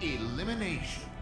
Elimination.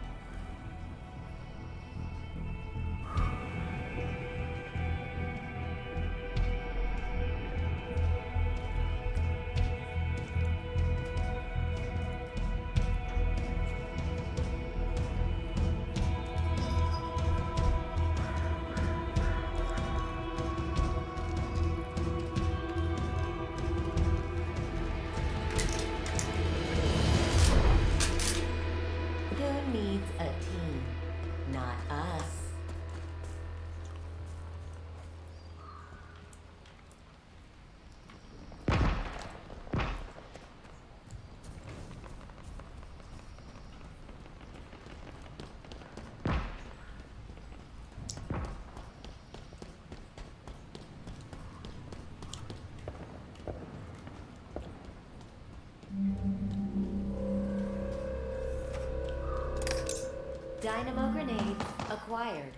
Who needs a team? Not us. Dynamo grenade acquired.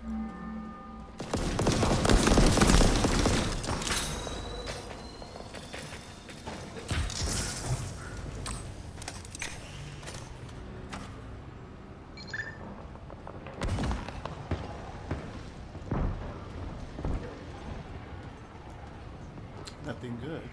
Nothing good.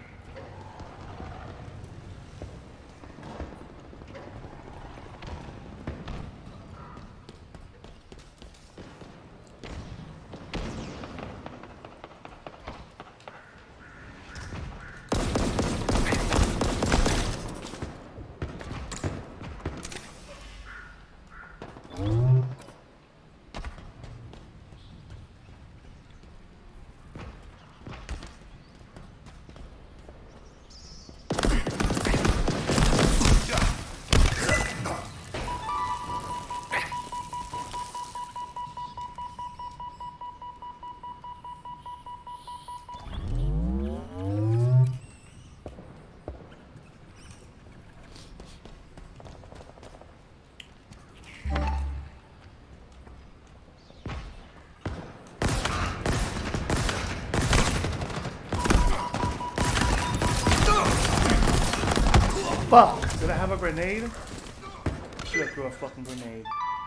Fuck! Did I have a grenade? Should have threw a fucking grenade.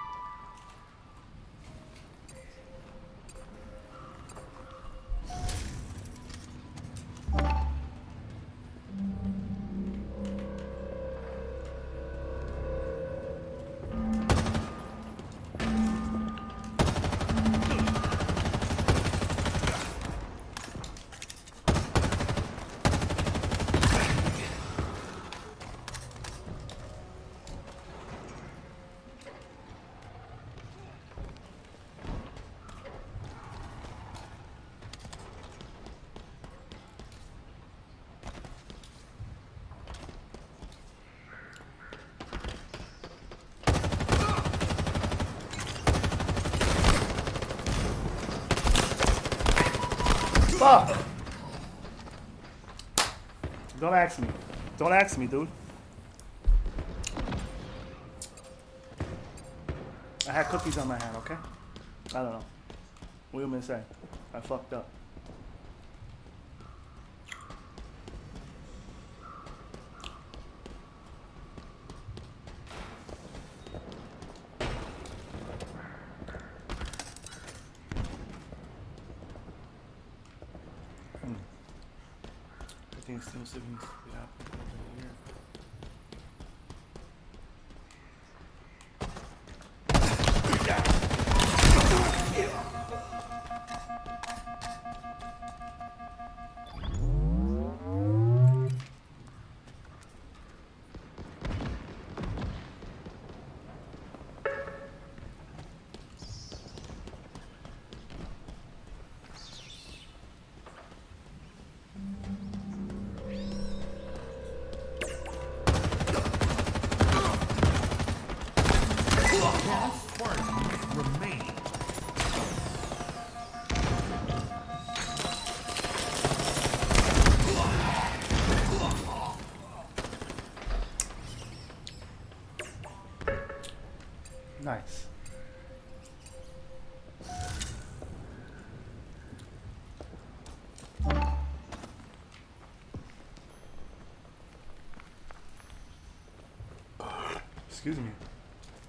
Fuck! Don't ask me. Don't ask me, dude. I had cookies on my hand, okay? I don't know. What do you want me to say? I fucked up. I think still sitting over here. Spartan remain. Nice. Excuse me.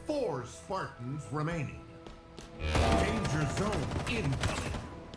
4 Spartans remaining. Danger zone incoming.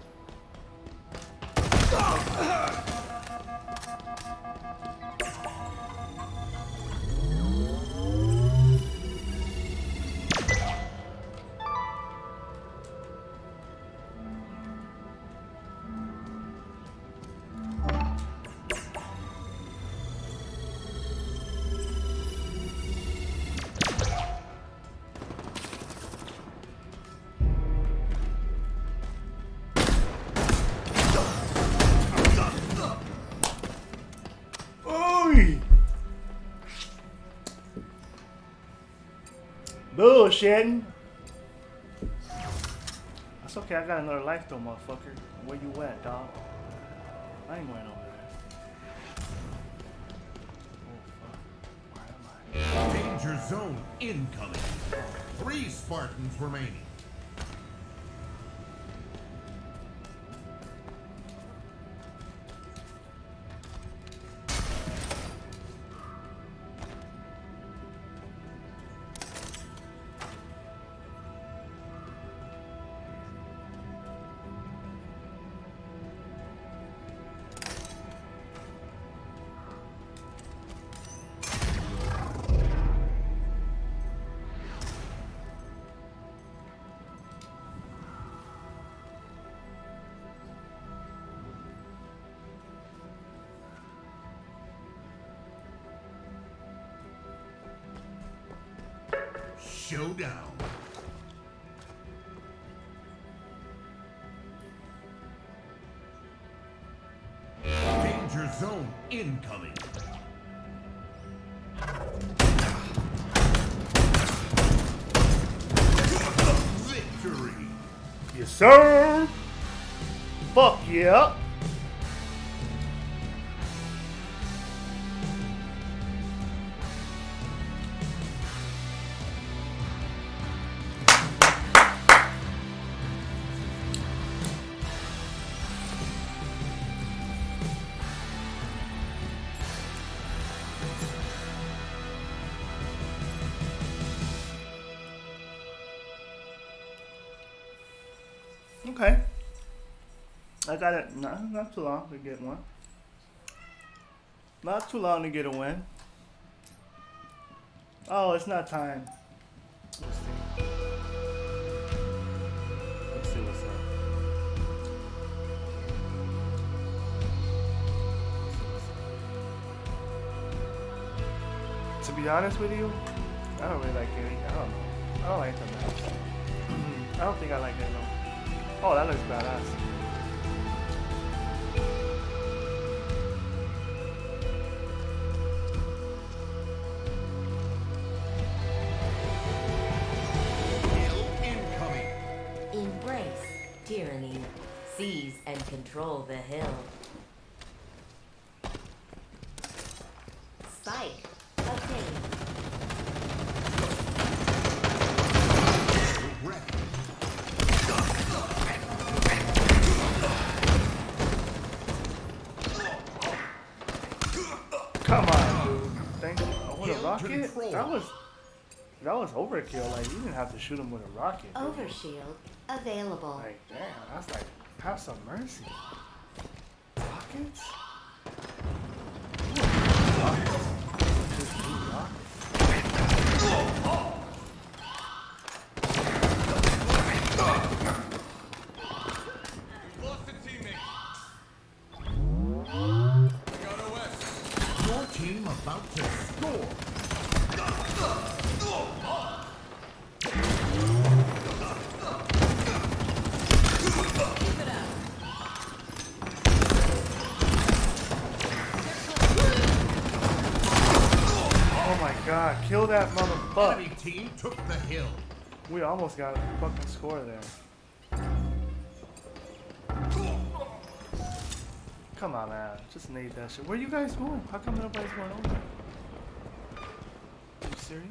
Bullshitting. That's okay, I got another life though, motherfucker. Where you at, dog? I ain't going over there. Oh, fuck. Where am I? Danger zone incoming. 3 Spartans remaining. Showdown. Danger zone incoming. Victory. Yes, sir. Fuck yeah. Okay. I got it. Not too long to get one. Not too long to get a win. Oh, it's not time. Let's see. Let's see what's up. To be honest with you, I don't really like any. I don't know. I don't like the maps. I don't think I like it though. Oh, that looks badass. Incoming. Embrace tyranny. Seize and control the hill. Spike obtained. Come on, dude. Thank you. Oh, with a rocket? That was overkill. Like, you didn't have to shoot him with a rocket. Dude. Overshield available. Like, damn, that's like, have some mercy. Rockets? Rockets. Just do rockets. Lost a teammate. Your team about to score. Oh my god, kill that motherfucker. Enemy team took the hill. We almost got a fucking score there. Come on, man. Just nade that shit. Where you guys going? How come nobody's going over? Are you serious?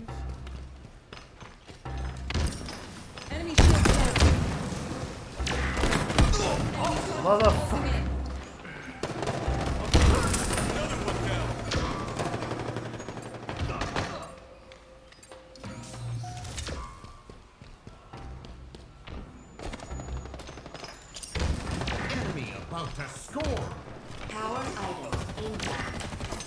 Enemy shield down. Motherfucker. about to score. Power item inbound.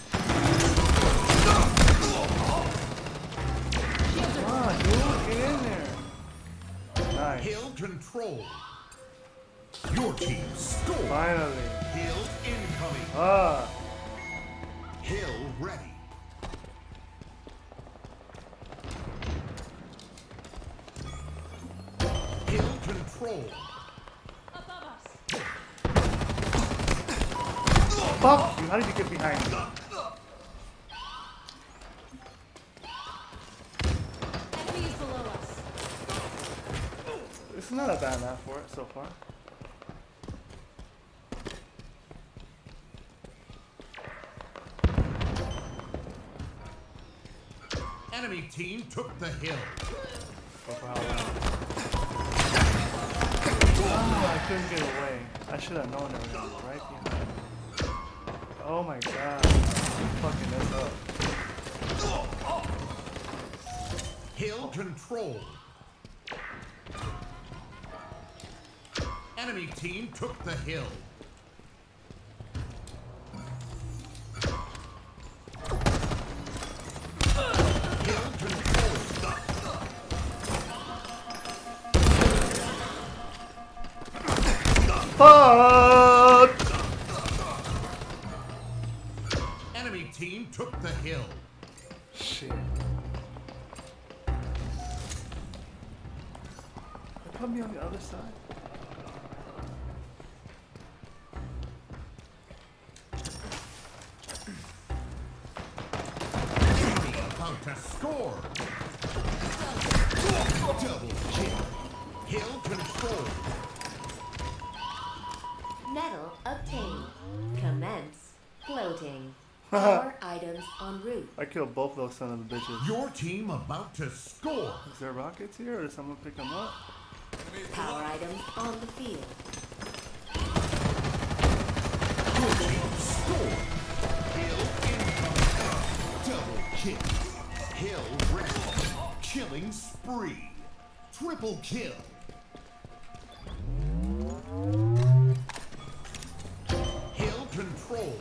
Come on, dude, get in there. Nice. Hill control. Your team score. Finally. Hill incoming. Hill ready. Hill control. Above us. Fuck you, how did you get behind me? Enemies below us. This is not a bad map for it so far. Enemy team took the hill. So for how long? Oh, I couldn't get away. I should have known it was gonna be right behind me. Oh my god. I'm fucking this up. Hill control. Enemy team took the hill. Hill control. Fuck! Enemy team took the hill. Shit. They put me on the other side. Enemy about to score. Double kill. Hill control. Medal obtained. Commence floating. Power items en route. I killed both those son of the bitches. Your team about to score. Is there rockets here or did someone pick them up? Power items on the field. Your team score. Hill incoming. Double kill. Hill ready. Killing spree. Triple kill. Hill control.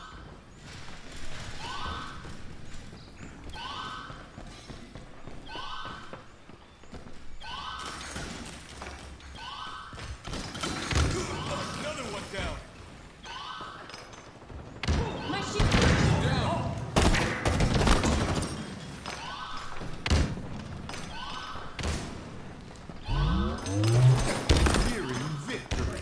My shield. Nearing victory.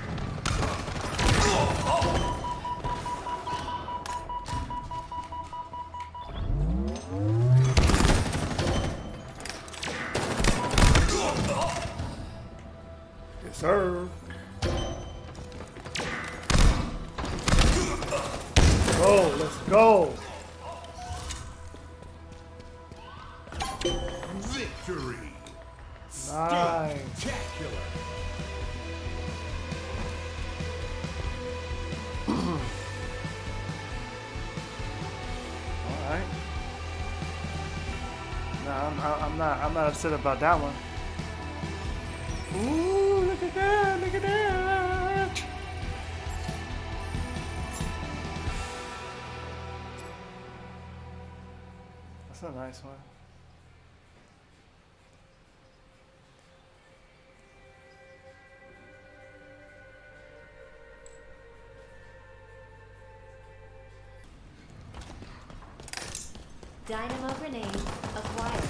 Yes, sir. Go, let's go. Victory. Nice. Spectacular. All right. Nah, I'm not upset about that one. Ooh, look at that! Look at that! That's a nice one. Dynamo grenade acquired.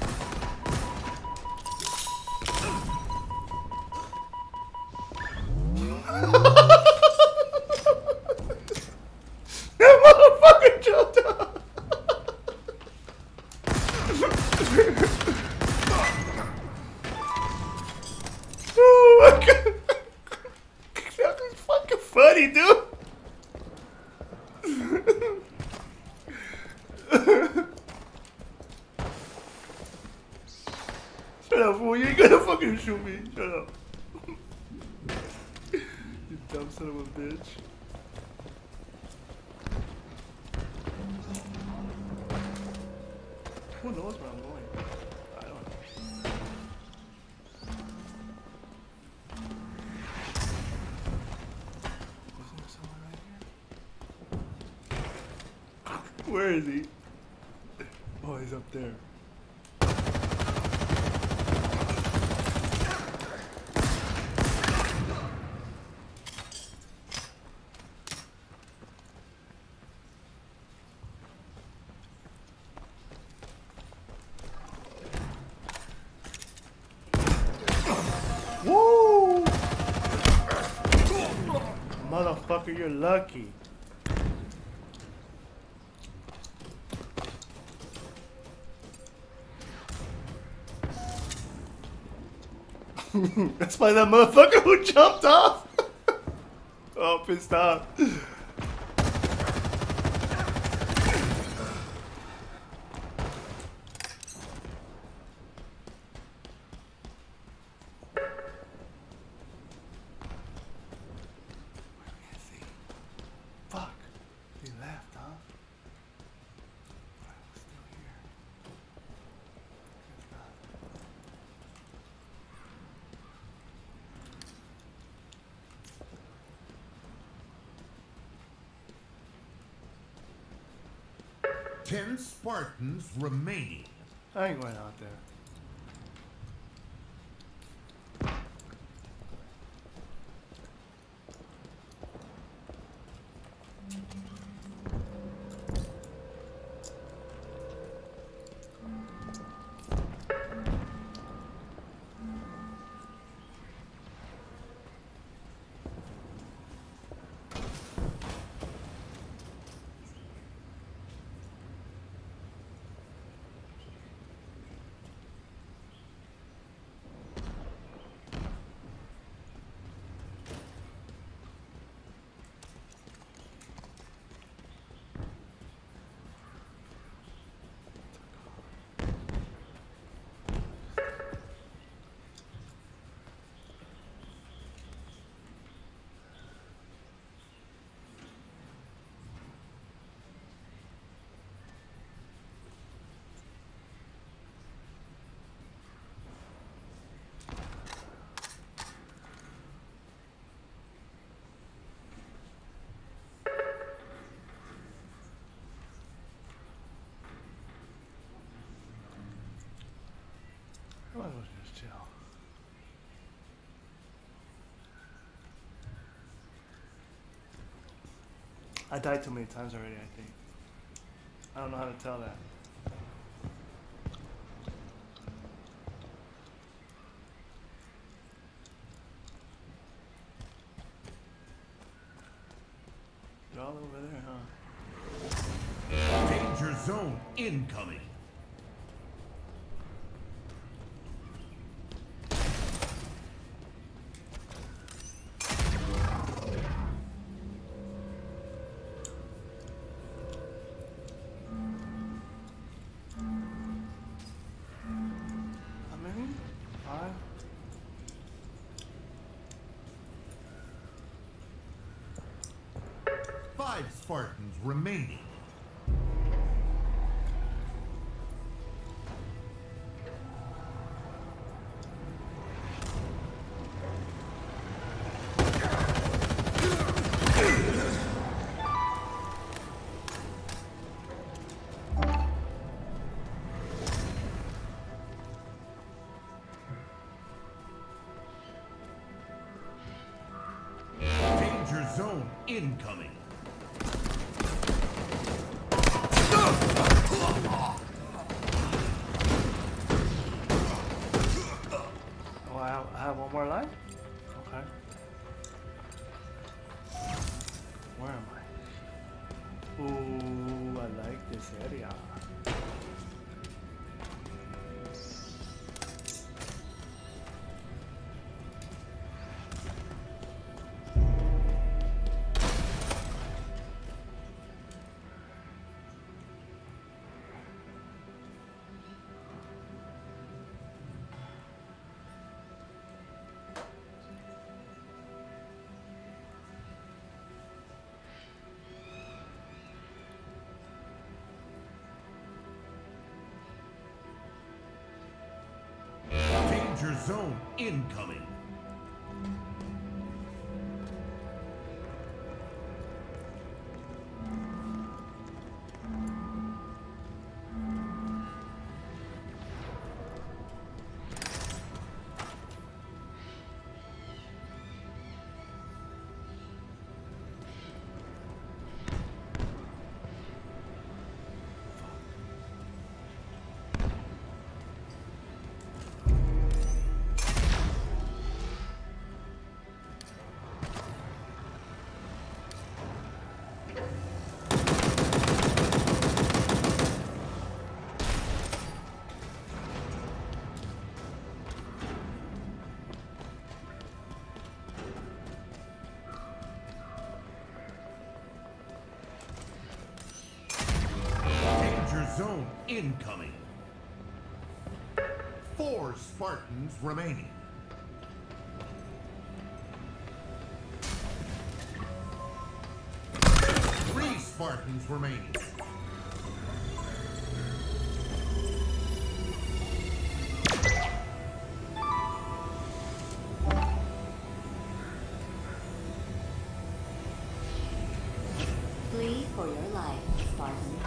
That motherfucker jumped up! Oh my god! That was fucking funny, dude! Shut up, fool. You ain't gonna fucking shoot me. Shut up. You dumb son of a bitch. Who knows where I'm going? I don't know. Where is he? Oh, he's up there. Woo! Motherfucker, you're lucky. That's why that motherfucker who jumped off. Oh, pissed off. Fuck. He left, huh? I was still here. Good God. 10 Spartans remaining. I ain't going out there. I might as well just chill. I died too many times already, I think. I don't know how to tell that. They're all over there, huh? Danger zone incoming. How many? 5? Five Spartans remaining. Danger zone incoming. Oh, I have one more life? Okay. Where am I? Ooh, I like this area. Danger zone incoming. incoming. 4 Spartans remaining. Three Spartans remaining. Flee for your life, Spartan.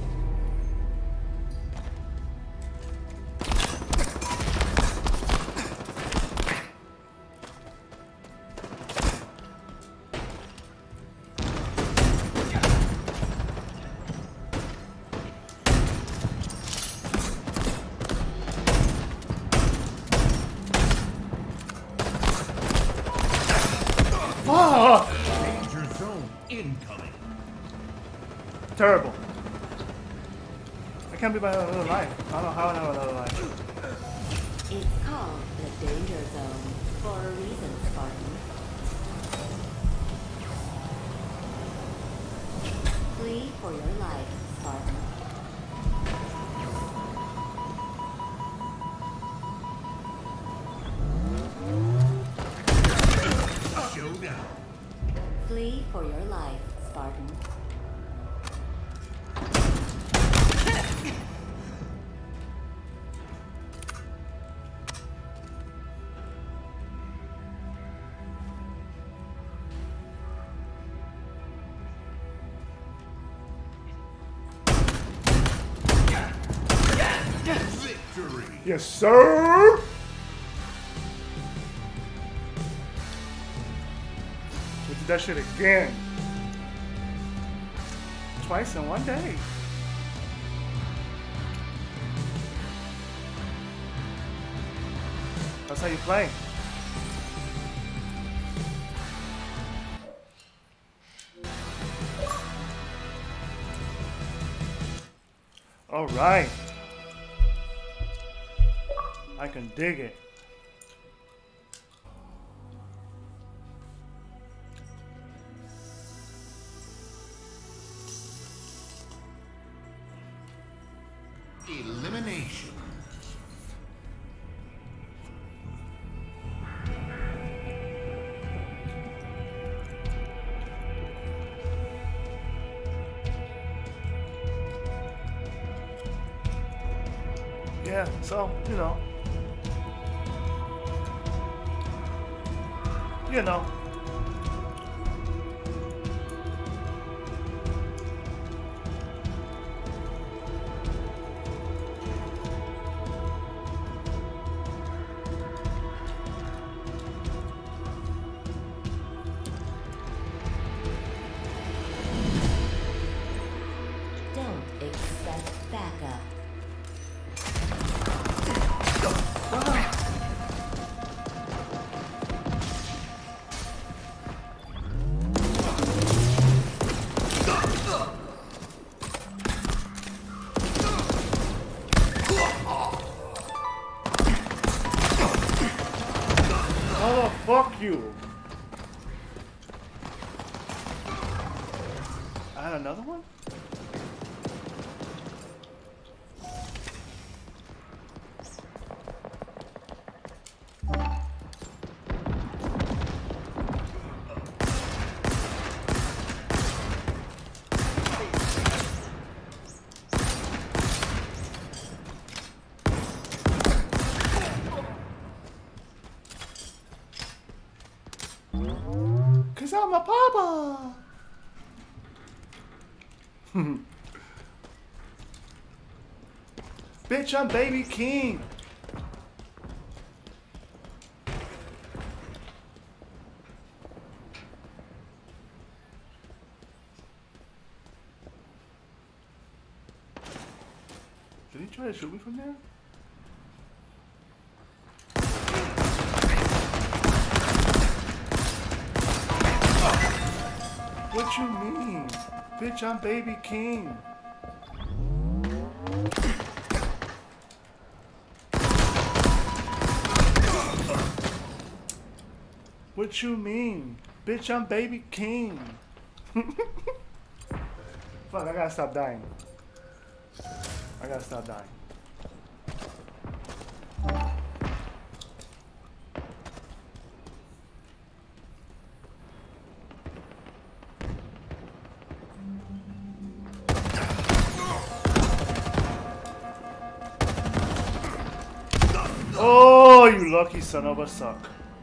Fuck! Danger zone incoming. Terrible. I can't be by another life. I don't know how I have another life. It's called the danger zone for a reason, Spartan. Flee for your life, Spartan. Showdown. Flee for your life, Spartan. Victory. Yes, sir! We did that shit again. Twice in one day. That's how you play. All right. I can dig it. Elimination. Yeah, so, you know. You know. Don't expect backup. Oh, fuck you. I had another one? Cause I'm a papa. Bitch, I'm baby king. Did he try to shoot me from there? What you mean? Bitch, I'm baby king. What you mean? Bitch, I'm baby king. Fuck, I gotta stop dying. I gotta stop dying. Oh, you lucky son of a suck.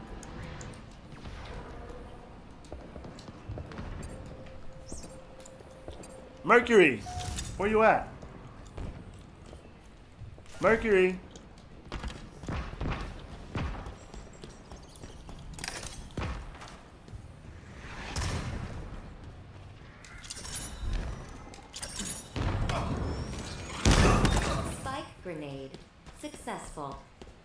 Mercury, where you at? Mercury. Spike grenade successful.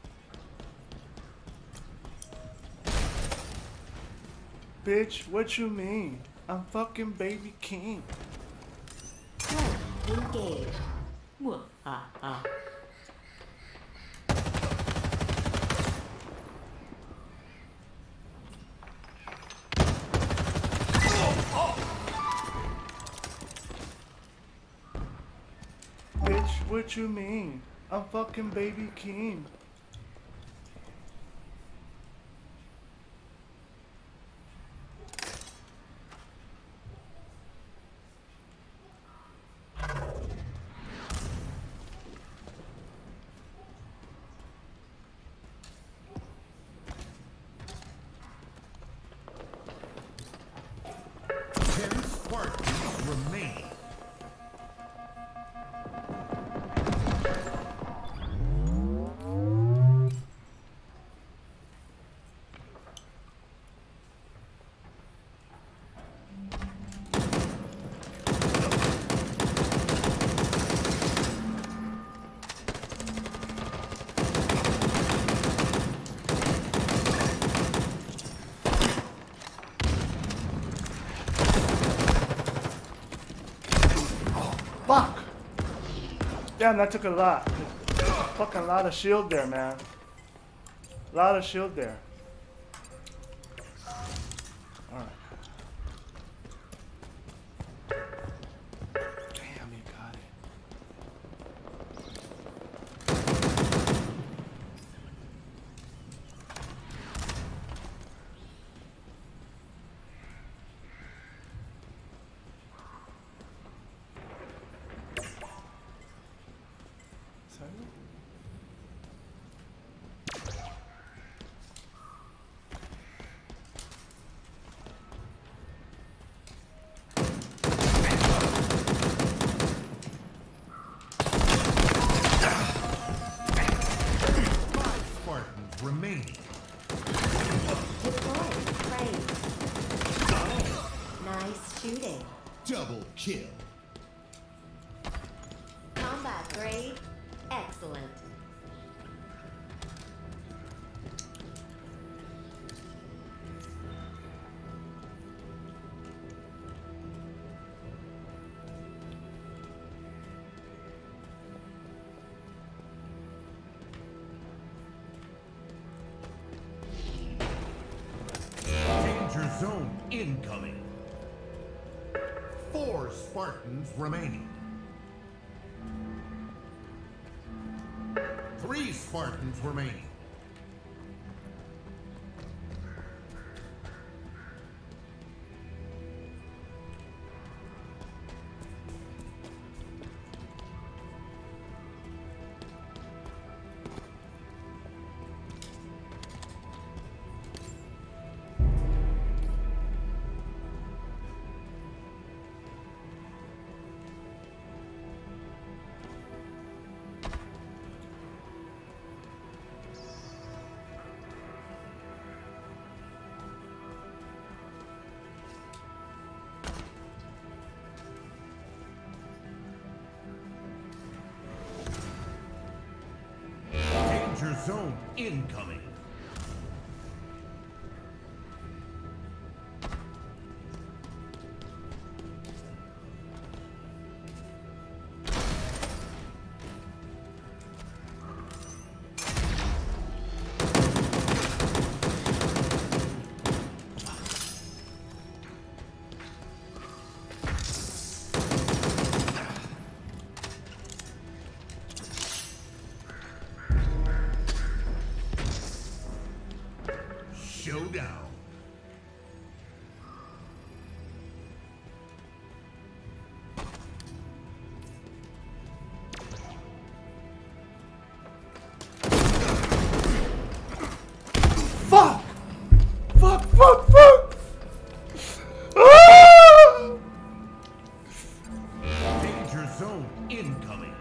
Bitch, what you mean? I'm fucking baby king. Threat engaged. Mwahaha. Bitch, what you mean? I'm fucking baby king. Spartans remaining. Fuck! Damn, that took a lot. Fucking lot of shield there, man. Lot of shield there. Alright. Damn, you got it. Sorry? Spartans remaining. Deploy praise. Nice shooting. Double kill. Combat grade. Excellent. Danger zone incoming. 4 Spartans remaining. 3 Spartans remaining. Danger zone incoming. showdown. Fuck! Fuck, fuck, fuck! Ah! Danger zone incoming.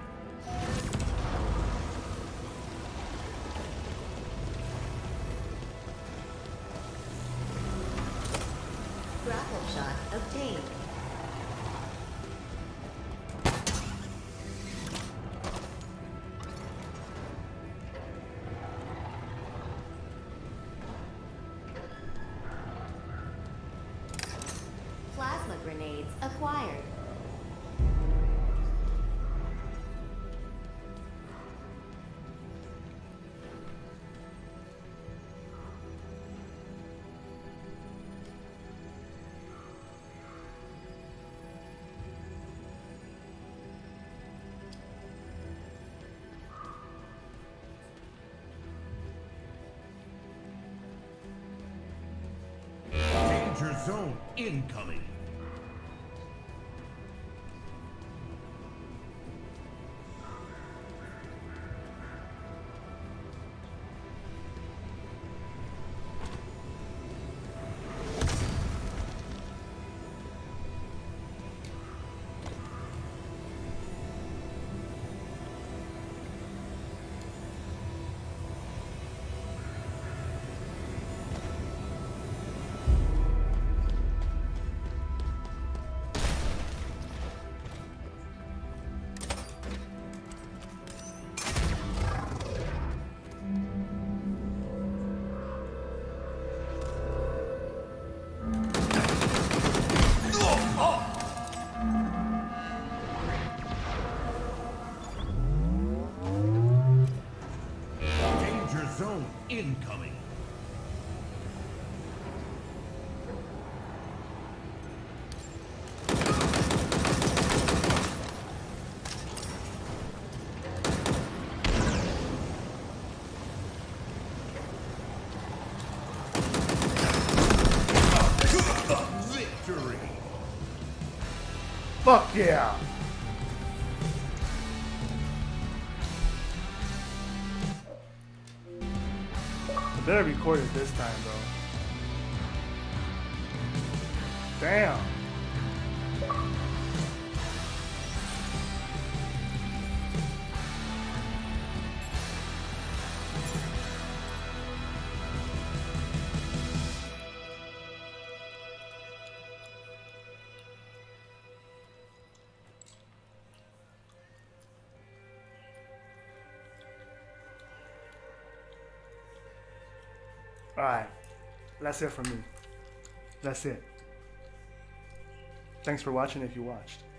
Grapple shot obtained. Plasma grenades acquired. Danger zone incoming. Danger zone incoming. Victory. Fuck yeah! I better record it this time, bro. Damn. Alright, that's it from me. That's it. Thanks for watching if you watched.